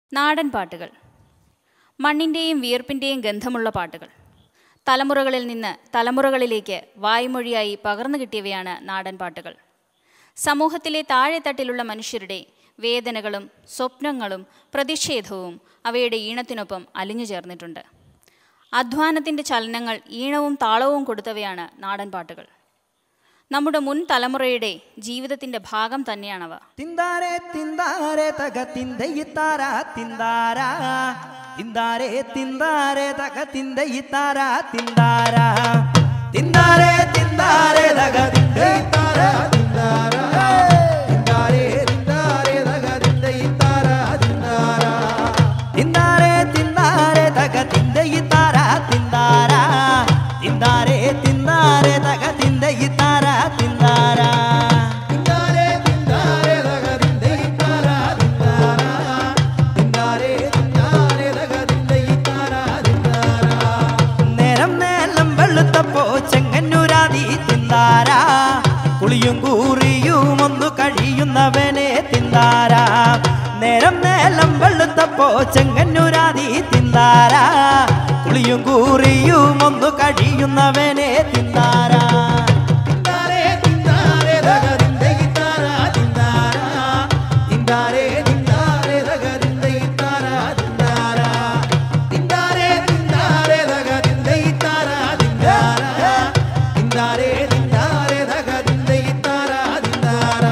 നാടൻ പാട്ടുകൾ, മണ്ണിൻ്റെയും വിയർപ്പിൻ്റെയും ഗന്ധമുള്ള പാട്ടുകൾ. തലമുറകളിൽ നിന്ന് തലമുറകളിലേക്ക് വായ്മൊഴിയായി പകർന്നു കിട്ടിയവയാണ് നാടൻ പാട്ടുകൾ. സമൂഹത്തിലെ താഴെത്തട്ടിലുള്ള മനുഷ്യരുടെ വേദനകളും സ്വപ്നങ്ങളും പ്രതിഷേധവും അവയുടെ ഈണത്തിനൊപ്പം അലിഞ്ഞു ചേർന്നിട്ടുണ്ട്. അധ്വാനത്തിൻ്റെ ചലനങ്ങൾ ഈണവും താളവും കൊടുത്തവയാണ് നാടൻ പാട്ടുകൾ. നമ്മുടെ മുൻ തലമുറയുടെ ജീവിതത്തിൻ്റെ ഭാഗം തന്നെയാണവ. തിന്താരേ തിന്താരേ തക തിന്തയിത്താര തിന്താര തിന്താരേ തിന്താരേ തക തിന്തയിത്താര തിന്താര തിന്താരേ തിന്താരേ തക തിന്തയിത്താര തിന്താര തിന്താരേ തിന്താരേ തക തിന്തയിത്താര തിന്താര തിന്താരേ തിന്താരേ തക തിന്തയിത്താര തിന്താര തിന്താരേ തിന്താരേ തക തിന്തയിത്താര തിന്താര തിന്താരേ തിന്താരേ തക തിന്തയിത്താര തിന്താര തിന്താരേ തിന്താരേ തക തിന്തയിത്താര തിന്താര നേരം നേലം വെളുത്തപ്പോ ചെങ്ങന്നൂരാതി തിന്താര കുളിയും കൂറിയും ഒന്നു കഴിയുന്നവനെ തിന്താര നേരം നേലം വെളുത്തപ്പോ ചെങ്ങന്നൂരാതി തിന്താര കുളിയും കൂറിയും ഒന്നു കഴിയുന്നവനെ തിന്താര തിന്താരേ തിന്താരേ തക തിന്തയിത്താര തിന്താര തിന്താരേ തിന്താരേ തക തിന്തയിത്താര തിന്താര തിന്താരേ തിന്താരേ തക തിന്തയിത്താര തിന്താര തിന്താരേ തിന്താരേ തക തിന്തയിത്താര തിന്താര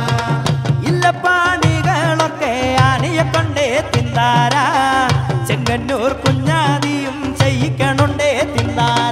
ഇല്ലപ്പാണികളൊക്കെ ആനയെ കൊണ്ടേ തിന്താര ചെങ്ങന്നൂർ കുഞ്ഞാതിയും ചെയ്യിക്കണുണ്ടേ തിന്താര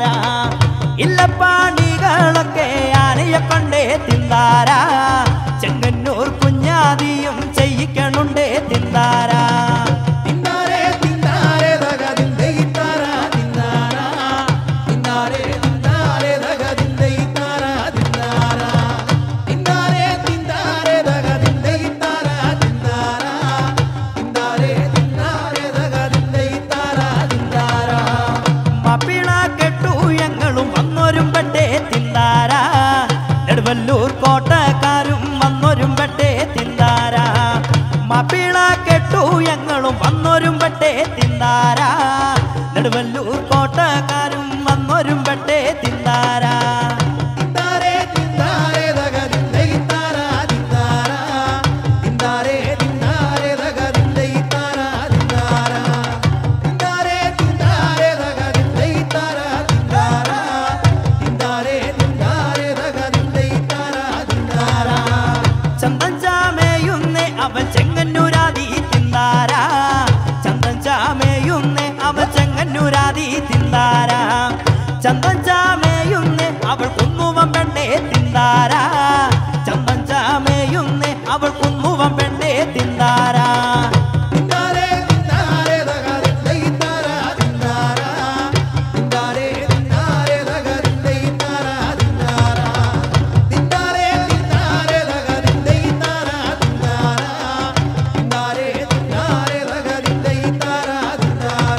ഇല്ലപ്പാണികളൊക്കെ ആനയെ കൊണ്ടേ തിന്താര ചെങ്ങന്നൂർ കുഞ്ഞാതിയും ചെയ്യിക്കണുണ്ടേ തിന്താര തിന്താരേ തിന്താരേ തക തിന്തയിത്താര തിന്താര തിന്താരേ തിന്താരേ തക തിന്തയിത്താര തിന്താര തിന്താരേ തിന്താരേ തക തിന്തയിത്താര തിന്താര തിന്താരേ തിന്താരേ തക തിന്തയിത്താര തിന്താര മപ്പിള കെട്ടു ഞങ്ങളും വന്നോരും പെട്ടേ തിന്താര നെടുവല്ലൂർ കോട്ടക്കാരും വന്നോരും പെട്ടേ തിന്താര മപ്പിള കെട്ടു ഞങ്ങളും വന്നോരും പെട്ടേ തിന്താര നെടുവല്ലൂർ കോട്ടക്കാരും വന്നോരും പെട്ടേ തിന്താര തിന്താരേ തിന്താരേ തക തിന്തയിത്താര തിന്താര തിന്താരേ തിന്താരേ തക തിന്തയിത്താര തിന്താര തിന്താരേ തിന്താരേ തക തിന്തയിത്താര തിന്താര തിന്താരേ തിന്താരേ തക തിന്തയിത്താര തിന്താര ചന്തൻ ചാമയുന്നേ അവൻ ചെങ്ങന്നൂരാതി തിന്താര ചന്തൻ ചാമയുന്നേ അവൻ ചെങ്ങന്നൂരാതി തിന്താര ചന്തൻ ചാമയുന്നേ അവൾ കുന്നുവം പെണ്ണേ തിന്താര ചന്തൻ ചാമയുന്നേ അവൾ കുന്നുവം പെണ്ണേ തിന്താര തിന്താരേ തിന്താരേ തക തിന്തയിത്താര തിന്താര തിന്താരേ തിന്താരേ തക തിന്തയിത്താര തിന്താര തിന്താരേ തിന്താരേ തക തിന്തയിത്താര തിന്താര തിന്താരേ തിന്താരേ തക തിന്തയിത്താര തിന്താര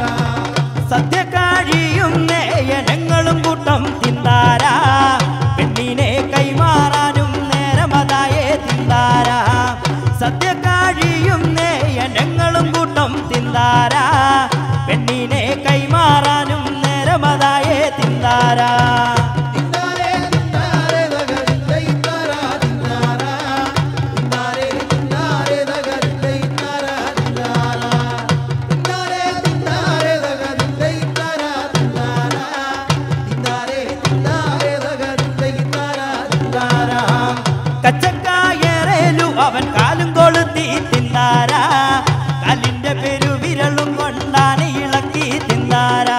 സത്യകാഴിയുന്നേ ജനങ്ങളും കൂട്ടം തിന്താര പെണ്ണിനെ കൈമാറാനും നേരമതായേ തിന്താര സത്യകാഴിയുന്നേ ജനങ്ങളും കൂട്ടം തിന്താര പെണ്ണിനെ കൈമാറാനും നേരമതായേ തിന്താര തിന്താരേ തിന്താരേ തക തിന്തയിത്താര തിന്താര തിന്താരേ തിന്താരേ തക തിന്തയിത്താര തിന്താര തിന്താരേ തിന്താരേ തക തിന്തയിത്താര തിന്താര തിന്താരേ തിന്താരേ തക തിന്തയിത്താര തിന്താര കച്ചക്കായേറേലു അവൻ കാലും കൊളുത്തി തിന്താര കാലിന്റെ പെരുവിരലും കൊണ്ടാണ് ഇളക്കി തിന്താര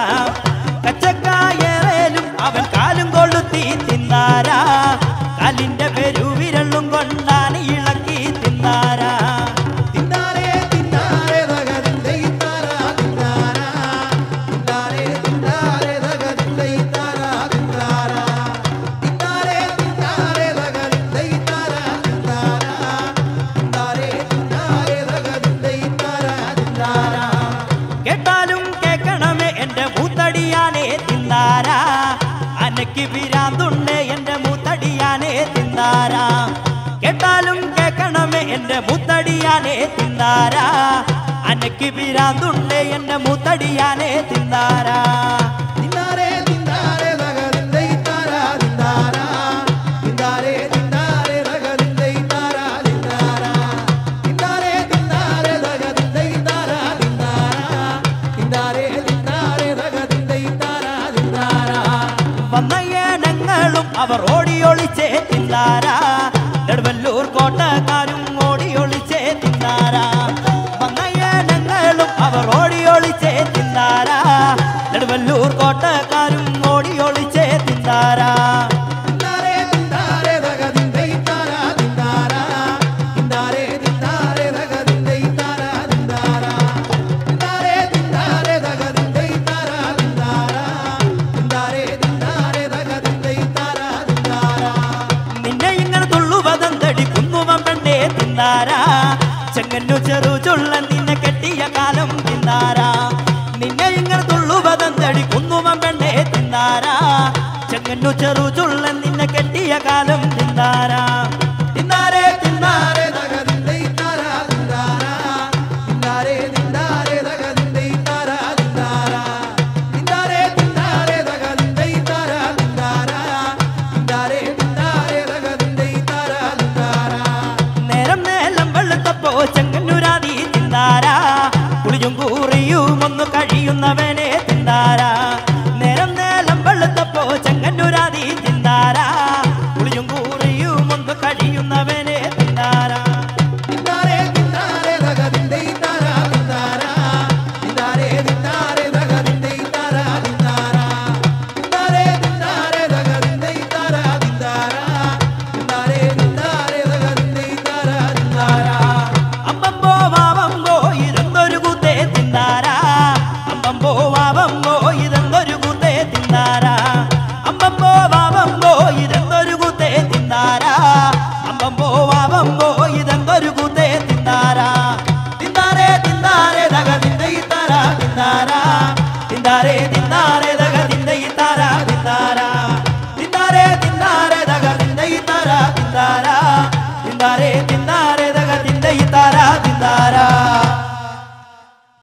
കച്ചക്കായേറേലും അവൻ കാലും കൊളുത്തി തിന്താര കാലിന്റെ പെരുവിരലും കൊണ്ടാണ് ഇളക്കി തിന്താര തിന്താരേ തിന്താരേ തക തിന്തയിത്താര തിന്താര തിന്താരേ തിന്താരേ തക തിന്തയിത്താര തിന്താര തിന്താരേ തിന്താരേ തക തിന്തയിത്താര തിന്താര തിന്താരേ തിന്താരേ തക തിന്തയിത്താര തിന്താര കേട്ടാലും കേൾക്കണമേ എന്റെ മൂത്തടിയാനേ തിന്താര അനക്ക് പിരാന്തുണ്ട് എന്റെ മൂത്തടിയാനേ തിന്താര കേട്ടാലും കേൾക്കണമേ എന്റെ മൂത്തടിയാനേ തിന്താര അനക്ക് പിരാന്തുണ്ടേ എന്നെ മൂത്തടിയാനേ തിന്നാരാ തിന്നാരേ തിന്നാരേ തകതിന്തൈ താരാ തിന്നാരാ തിന്നാരേ തിന്നാരേ തകതിന്തൈ താരാ തിന്നാരാ തിന്നാരേ തിന്നാരേ തകതിന്തൈ താരാ തിന്നാരാ തിന്നാരേ തിന്നാരേ തകതിന്തൈ താരാ തിന്നാരാ വന്ന ഏനങ്ങളും അവർ ഓടിയൊളിച്ചേ തിന്നാരാ നെടുവല്ലൂർ കോട്ടക്കാരും ഓടിയൊളിച്ചേ തിന്നാരാ വന്ന ഏനങ്ങളും അവർ ഓടിയൊളിച്ചേ തിന്നാരാ നെടുവല്ലൂർ കോട്ടക്കാരും ഓടിയൊളിച്ചേ തിന്നാരാ തിന്നാരേ തിന്നാരേ തകതിന്തൈ താരാ തിന്നാരാ തിന്നാരേ തിന്നാരേ തകതിന്തൈ താരാ തിന്നാരാ തിന്നാരേ തിന്നാരേ തകതിന്തൈ താരാ തിന്നാരാ തിന്നാരേ തിന്നാരേ തകതിന്തൈ താരാ തിന്നാരാ നിന്നെ ഇങ്ങനെ തുള്ളുവതന്തടി കുന്നുവം പെണ്ണേ തിന്നാരാ ചെങ്ങന്നു ചെറു ചുള്ളൻ നിന്നെ കെട്ടിയ കാലം തിന്നാരാ നിന്നെ ഇങ്ങനെ തുള്ളുവതന്തടി കുന്നുവം പെണ്ണേ തിന്നാരാ ചെങ്ങന്നു ചെറു ചുള്ളൻ നിന്നെ കെട്ടിയ കാലം